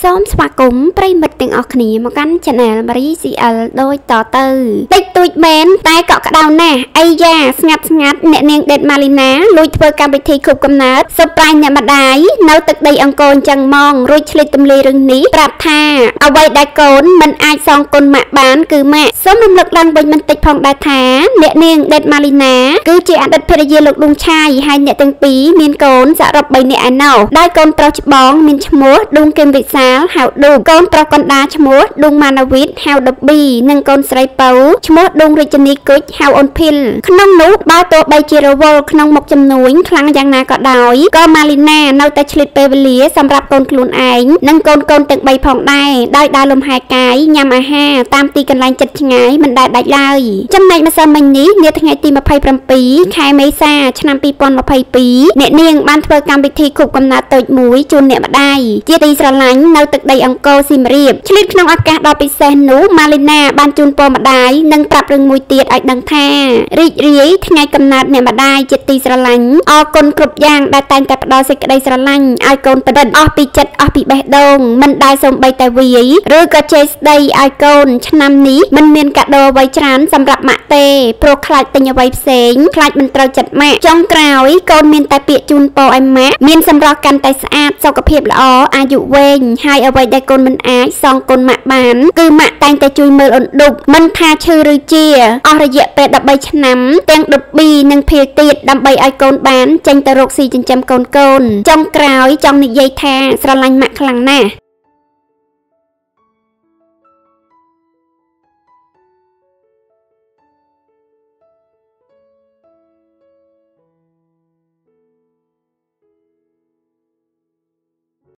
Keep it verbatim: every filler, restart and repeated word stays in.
សូមស្វាគមន៍ប្រិយមិត្តទាំងអស់គ្នាមកកាន់ Channel Marie xê lờ ដូចតទៅតិចតួចមែនតែក៏ក្តៅណាស់អីយ៉ាស្ងាត់ស្ងាត់អ្នកនាងដេតម៉ាលីណាលួចធ្វើកម្មវិធីខូបកំណើតសុប្រាញ់អ្នកម្ដាយនៅទឹកដីអង្គរអញ្ចឹងហ្មងរួចឆ្លៀតទម្លាយរឿងនេះប្រាប់ថាអ្វីដែលកូនមិនអាចសងគុណម៉ាក់បានគឺម៉ាក់សូមរំលឹកឡើងវិញបន្តិចផងដែរថាអ្នកនាងដេតម៉ាលីណាគឺជាអតីតភរិយាលោកឌុងឆាយហើយអ្នកទាំងពីរមានកូនសរុបបីនាក់ឯណោះដោយកូនប្រុសច្បងមានឈ្មោះឌុងគឹមវិសាលហៅឌូកូនប្រុសកណ្ដាលឈ្មោះឌុងម៉ាណាវីតហៅដប៊ីនិងកូនស្រីពៅឈ្មោះឌុងរាជនីគុជហៅអូនភីលក្នុងនោះបើទោះបីជារវល់ក្នុងមុខចំនួនខ្លាំងយ៉ាងណាក៏ដោយក៏ម៉ាលីណានៅតែឆ្លៀតពេលវេលាសម្រាប់កូនខ្លួនឯងនិងកូនកូនទាំងបីផងដែរដោយដើរលំហែកាយញ៉ាំអាហារតាមទីកន្លែងចិត្តឆ្ងាយមិនដែលដាច់ឡើយចំណែកម្សិលមិញនេះនាថ្ងៃទីម្ភៃប្រាំពីរខែមេសាឆ្នាំពីរពាន់ម្ភៃពីរអ្នកនាងបានធ្វើកម្មវិធីខូបកំណើតតូចមួយជូនអ្នកម្ដាយជាទីស្រឡាញ់នៅទឹកដីអង្គរសៀមរាបឆ្លៀតក្នុងឱកាសដ៏ពិសេសនោះម៉ាលីណាបានជូនពរម្ដាយនិងប្រាប់រឿងមួយទៀតឲ្យដឹងថារីករាយថ្ងៃកំណើតអ្នកម្ដាយជាទីស្រឡាញ់អរគុណគ្រប់យ៉ាងដែលតែងតែផ្ដល់សេចក្ដីស្រឡាញ់ឲ្យកូនប្រឌិតអស់ពីចិត្តអស់ពីបេះដូងមិនដែលសូម្បីតែវាយឬក៏ជេរស្ដីឲ្យកូនឆ្នាំនេះមិនមានកាដូអ្វីច្រើនសម្រាប់ម៉ាក់ទេព្រោះខ្លាចទិញអ្វីផ្សេងខ្លាចមិនត្រូវចិត្តម៉ាក់ចុងក្រោយកូនមានតែពាក្យជូនពរឲ្យម៉ាក់មានសម្រស់កាន់តែស្អាតសុខភាពល្អអាយុវែងហើយអ្វីដែលកូនមិនអាចសងគុណម៉ាក់បានគឺម៉ាក់តែងតែជួយមើលអូនឌុកមិនថាឈឺឬជាអស់រយៈពេលដប់បីឆ្នាំទាំងដប់ប៊ីនិងភៀលទៀតដើម្បីឲ្យកូនបានចេញទៅរកស៊ីចិញ្ចឹមកូនកូនចុងក្រោយចង់និយាយថាស្រឡាញ់ម៉ាក់ខ្លាំងណាស់